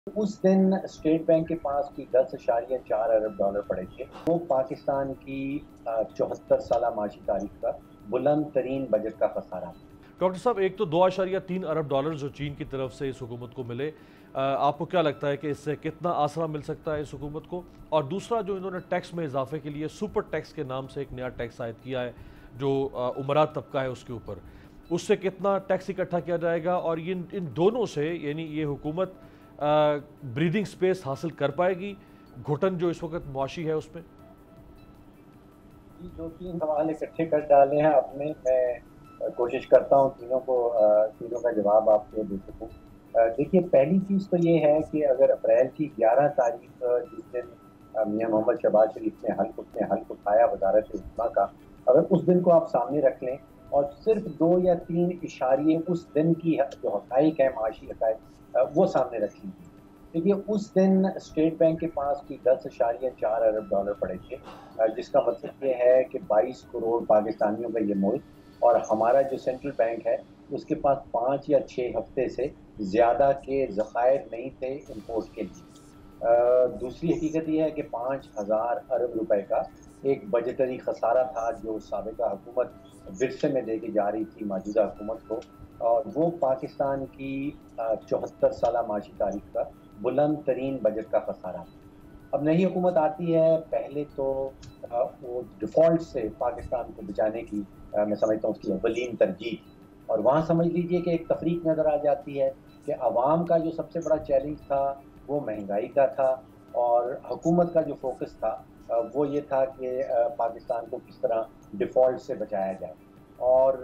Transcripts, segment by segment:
उस दिन state bank के पास की 10.4 अरब डॉलर पड़े थे। वो पाकिस्तान की 74 साल माशी तारीख का बुलंद तरीन बजट का खसारा। डॉक्टर साहब, एक तो 2.3 अरब डॉलर जो चीन की तरफ से इस हुकूमत को मिले, आपको क्या लगता है कि इससे कितना आसरा मिल सकता है इस हुकूमत को? और दूसरा, जो इन्होंने टैक्स में इजाफे के लिए सुपर टैक्स के नाम से एक नया टैक्स आयद किया है जो उमरा तबका है उसके ऊपर, उससे कितना टैक्स इकट्ठा किया जाएगा? और इन दोनों से यानी ये हुकूमत ब्रीदिंग स्पेस हासिल कर पाएगी घुटन जो इस वक्त मुआशी है उसमें? जो 3 सवाल इकट्ठे कर डाले हैं अपने, मैं कोशिश करता हूँ तीनों का जवाब आपको दे सकूँ। देखिए, पहली चीज़ तो ये है कि अगर अप्रैल की 11 तारीख जिस दिन मियां मोहम्मद शहबाज शरीफ ने हल्फ उठाया वजारत उस्मा का, अगर उस दिन को आप सामने रख लें और सिर्फ 2 या 3 इशारे उस दिन की जो हक़ाइक़ है, माशी हक़ाइक़, वो सामने रख लीजिए। देखिए, उस दिन स्टेट बैंक के पास की 10.4 अरब डॉलर पड़े थे, जिसका मतलब ये है कि 22 करोड़ पाकिस्तानियों का ये मुल्क, और हमारा जो सेंट्रल बैंक है उसके पास 5 या 6 हफ्ते से ज़्यादा के ज़खायर नहीं थे इंपोर्ट के लिए। दूसरी हकीकत ये है कि 5,000 अरब रुपए का एक बजटरी खसारा था जो साबिक़ा हुकूमत विरसे में दे के जा रही थी मौजूदा हुकूमत को, और वो पाकिस्तान की 74 साल माशी तारीख का बुलंद तरीन बजट का खसारा। अब नई हुकूमत आती है, पहले तो वो डिफ़ॉल्ट से पाकिस्तान को बचाने की मैं समझता हूँ उसकी अव्वलीन तरजीह, और वहाँ समझ लीजिए कि एक तफरीक नज़र आ जाती है कि आवाम का जो सबसे बड़ा चैलेंज था वो महंगाई का था, और हुकूमत का जो फोकस था वो ये था कि पाकिस्तान को किस तरह डिफ़ॉल्ट से बचाया जाए। और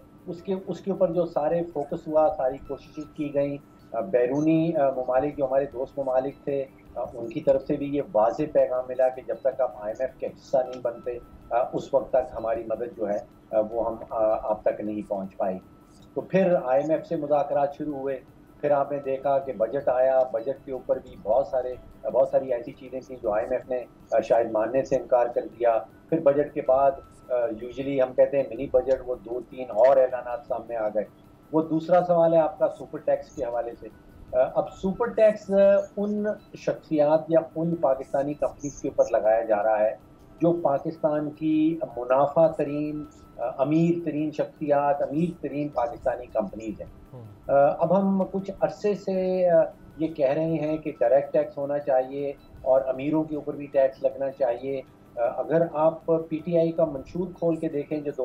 उसके ऊपर जो सारे फोकस हुआ, सारी कोशिशें की गई। बैरूनी ममालिक जो हमारे दोस्त ममालिक थे, उनकी तरफ से भी ये वाज़ेह पैगाम मिला कि जब तक आप IMF के हिस्सा नहीं बनते उस वक्त तक हमारी मदद जो है वो हम आप तक नहीं पहुंच पाएगी। तो फिर IMF से मुज़ाकरात शुरू हुए। फिर आपने देखा कि बजट आया, बजट के ऊपर भी बहुत सारी ऐसी चीज़ें थी जो IMF ने शायद मानने से इनकार कर दिया। फिर बजट के बाद यूजुअली हम कहते हैं मिनी बजट, वो 2-3 और ऐलानात सामने आ गए। वो दूसरा सवाल है आपका सुपर टैक्स के हवाले से। अब सुपर टैक्स उन शख्सियात या उन पाकिस्तानी कंपनीज के ऊपर लगाया जा रहा है जो पाकिस्तान की मुनाफा तरीन, अमीर तरीन शख्सियात, अमीर तरीन पाकिस्तानी कंपनीज हैं। अब हम कुछ अरसे से ये कह रहे हैं कि डायरेक्ट टैक्स होना चाहिए और अमीरों के ऊपर भी टैक्स लगना चाहिए। अगर आप PTI का मंशूर खोल के देखें जो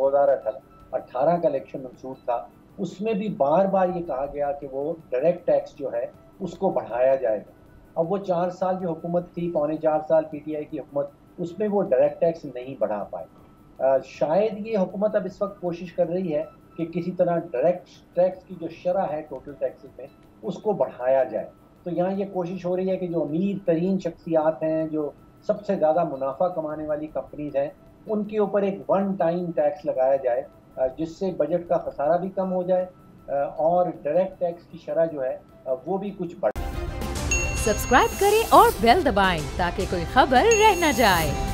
2018 का इलेक्शन मंशूर था, उसमें भी बार बार ये कहा गया कि वो डायरेक्ट टैक्स जो है उसको बढ़ाया जाएगा। अब वो 4 साल जो हुकूमत थी, पौने 4 साल PTI की हुकूमत, उसमें वो डायरेक्ट टैक्स नहीं बढ़ा पाए। शायद ये हुकूमत अब इस वक्त कोशिश कर रही है कि किसी तरह डायरेक्ट टैक्स की जो शरह है टोटल टैक्सेस में उसको बढ़ाया जाए। तो यहाँ ये कोशिश हो रही है कि जो अमीर तरीन शख्सियात हैं, जो सबसे ज़्यादा मुनाफा कमाने वाली कंपनीज हैं, उनके ऊपर एक वन टाइम टैक्स लगाया जाए जिससे बजट का खसारा भी कम हो जाए और डायरेक्ट टैक्स की शरह जो है वो भी कुछ बढ़े। सब्सक्राइब करें और बेल दबाएं ताकि कोई खबर रह न जाए।